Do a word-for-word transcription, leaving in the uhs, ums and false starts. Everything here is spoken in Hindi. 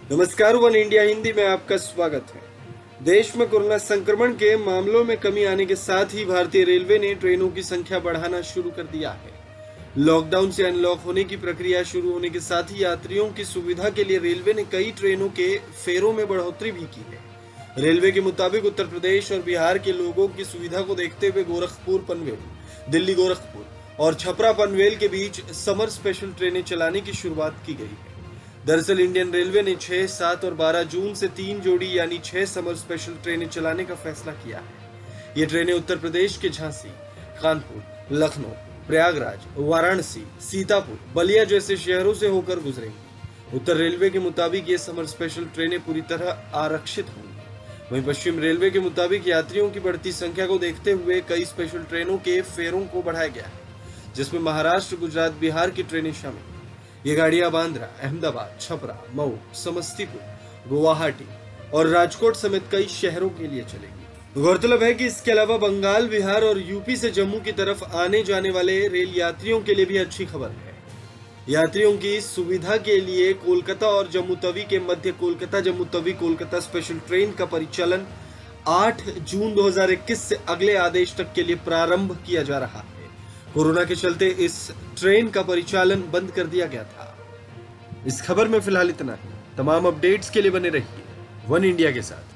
नमस्कार, वन इंडिया हिंदी में आपका स्वागत है। देश में कोरोना संक्रमण के मामलों में कमी आने के साथ ही भारतीय रेलवे ने ट्रेनों की संख्या बढ़ाना शुरू कर दिया है। लॉकडाउन से अनलॉक होने की प्रक्रिया शुरू होने के साथ ही यात्रियों की सुविधा के लिए रेलवे ने कई ट्रेनों के फेरों में बढ़ोतरी भी की है। रेलवे के मुताबिक उत्तर प्रदेश और बिहार के लोगों की सुविधा को देखते हुए गोरखपुर पनवेल, दिल्ली गोरखपुर और छपरा पनवेल के बीच समर स्पेशल ट्रेनें चलाने की शुरुआत की गई है। दरअसल इंडियन रेलवे ने छह, सात और बारह जून से तीन जोड़ी यानी छह समर स्पेशल ट्रेनें चलाने का फैसला किया है। ये ट्रेनें उत्तर प्रदेश के झांसी, कानपुर, लखनऊ, प्रयागराज, वाराणसी, सीतापुर, बलिया जैसे शहरों से होकर गुजरेंगी। उत्तर रेलवे के मुताबिक ये समर स्पेशल ट्रेनें पूरी तरह आरक्षित होंगी। वहीं पश्चिम रेलवे के मुताबिक यात्रियों की बढ़ती संख्या को देखते हुए कई स्पेशल ट्रेनों के फेरों को बढ़ाया गया है, जिसमें महाराष्ट्र, गुजरात, बिहार की ट्रेनें शामिल। ये गाड़ियां बांद्रा, अहमदाबाद, छपरा, मऊ, समस्तीपुर, गुवाहाटी और राजकोट समेत कई शहरों के लिए चलेगी। गौरतलब है कि इसके अलावा बंगाल, बिहार और यूपी से जम्मू की तरफ आने जाने वाले रेल यात्रियों के लिए भी अच्छी खबर है। यात्रियों की सुविधा के लिए कोलकाता और जम्मू तवी के मध्य कोलकाता जम्मू तवी कोलकाता स्पेशल ट्रेन का परिचालन आठ जून दो हज़ार इक्कीस से अगले आदेश तक के लिए प्रारंभ किया जा रहा है। कोरोना के चलते इस ट्रेन का परिचालन बंद कर दिया गया था। इस खबर में फिलहाल इतना ही। तमाम अपडेट्स के लिए बने रहिए वन इंडिया के साथ।